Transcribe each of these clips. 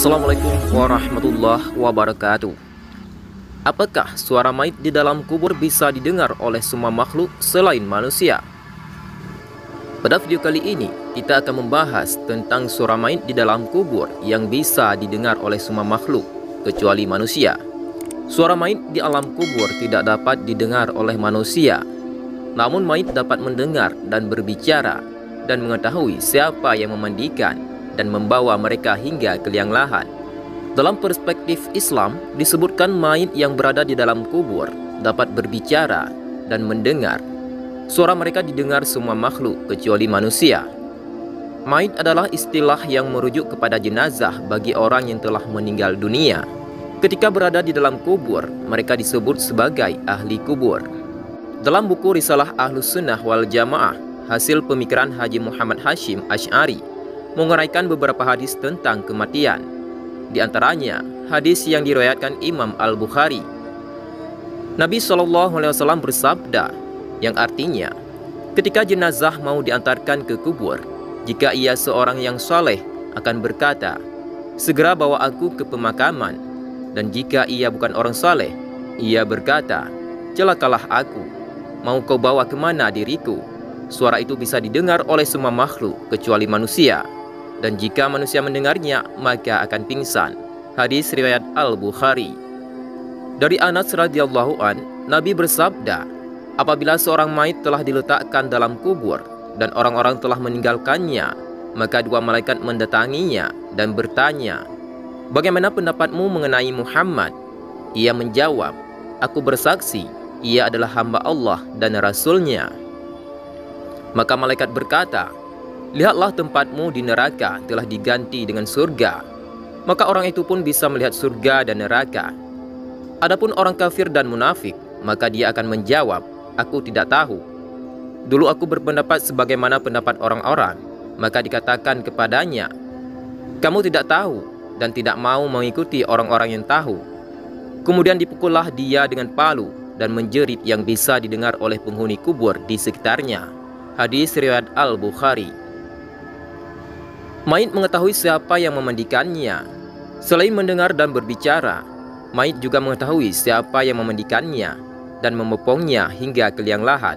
Assalamualaikum warahmatullahi wabarakatuh. Apakah suara mayit di dalam kubur bisa didengar oleh semua makhluk selain manusia? Pada video kali ini, kita akan membahas tentang suara mayit di dalam kubur yang bisa didengar oleh semua makhluk, kecuali manusia. Suara mayit di alam kubur tidak dapat didengar oleh manusia, namun mayit dapat mendengar dan berbicara dan mengetahui siapa yang memandikan dan membawa mereka hingga ke liang lahat. Dalam perspektif Islam, disebutkan mayit yang berada di dalam kubur dapat berbicara dan mendengar. Suara mereka didengar semua makhluk kecuali manusia. Mayit adalah istilah yang merujuk kepada jenazah bagi orang yang telah meninggal dunia. Ketika berada di dalam kubur, mereka disebut sebagai ahli kubur. Dalam buku Risalah Ahlus Sunnah wal Jamaah, hasil pemikiran Haji Muhammad Hashim Asy'ari, menguraikan beberapa hadis tentang kematian. Di antaranya, hadis yang diriwayatkan Imam Al-Bukhari. Nabi SAW bersabda, yang artinya, ketika jenazah mau diantarkan ke kubur, jika ia seorang yang saleh akan berkata, segera bawa aku ke pemakaman. Dan jika ia bukan orang saleh, ia berkata, celakalah aku, mau kau bawa kemana diriku? Suara itu bisa didengar oleh semua makhluk kecuali manusia. Dan jika manusia mendengarnya, maka akan pingsan. Hadis riwayat Al-Bukhari. Dari Anas radhiyallahu an, Nabi bersabda, apabila seorang mayit telah diletakkan dalam kubur dan orang-orang telah meninggalkannya, maka dua malaikat mendatanginya dan bertanya, bagaimana pendapatmu mengenai Muhammad? Ia menjawab, aku bersaksi, ia adalah hamba Allah dan Rasul-Nya. Maka malaikat berkata, lihatlah tempatmu di neraka telah diganti dengan surga. Maka orang itu pun bisa melihat surga dan neraka. Adapun orang kafir dan munafik, maka dia akan menjawab, aku tidak tahu. Dulu aku berpendapat sebagaimana pendapat orang-orang. Maka dikatakan kepadanya, kamu tidak tahu dan tidak mau mengikuti orang-orang yang tahu. Kemudian dipukullah dia dengan palu dan menjerit yang bisa didengar oleh penghuni kubur di sekitarnya. Hadis riwayat Al-Bukhari. Mayit mengetahui siapa yang memandikannya. Selain mendengar dan berbicara, mayit juga mengetahui siapa yang memandikannya dan memopongnya hingga ke liang lahat.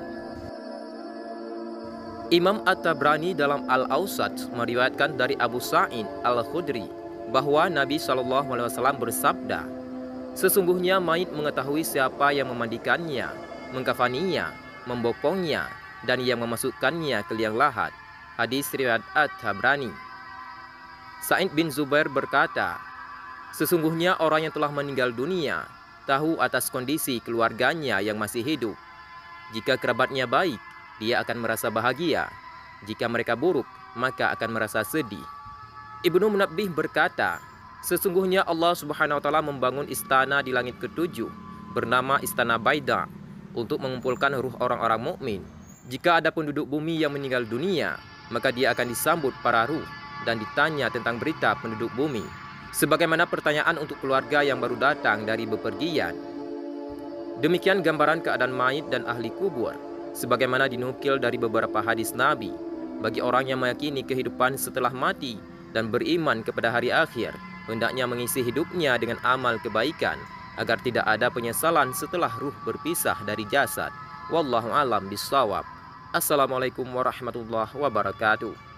Imam At-Tabrani dalam Al-Awsat meriwayatkan dari Abu Sa'id Al-Khudri bahwa Nabi SAW bersabda, sesungguhnya mayit mengetahui siapa yang memandikannya, mengkafaninya, membopongnya, dan yang memasukkannya ke liang lahat. Hadis riwayat At-Tabrani. Sa'id bin Zubair berkata, sesungguhnya orang yang telah meninggal dunia tahu atas kondisi keluarganya yang masih hidup. Jika kerabatnya baik, dia akan merasa bahagia. Jika mereka buruk, maka akan merasa sedih. Ibnu Munabbih berkata, sesungguhnya Allah Subhanahu wa Ta'ala membangun istana di langit ketujuh bernama Istana Baida untuk mengumpulkan ruh orang-orang mukmin. Jika ada penduduk bumi yang meninggal dunia, maka dia akan disambut para ruh dan ditanya tentang berita penduduk bumi, sebagaimana pertanyaan untuk keluarga yang baru datang dari bepergian. Demikian gambaran keadaan mayit dan ahli kubur, sebagaimana dinukil dari beberapa hadis Nabi. Bagi orang yang meyakini kehidupan setelah mati dan beriman kepada hari akhir, hendaknya mengisi hidupnya dengan amal kebaikan, agar tidak ada penyesalan setelah ruh berpisah dari jasad. Wallahu a'lam bishawab. Assalamualaikum warahmatullahi wabarakatuh.